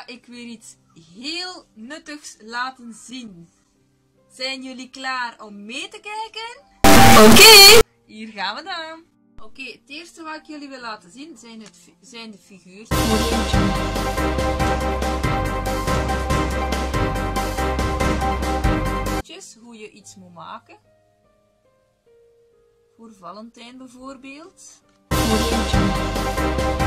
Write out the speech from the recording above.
ga ik weer iets heel nuttigs laten zien. Zijn jullie klaar om mee te kijken? Oké. Hier gaan we dan. Oké, het eerste wat ik jullie wil laten zien zijn de figuurtjes. Hoe je iets moet maken. Voor Valentijn bijvoorbeeld.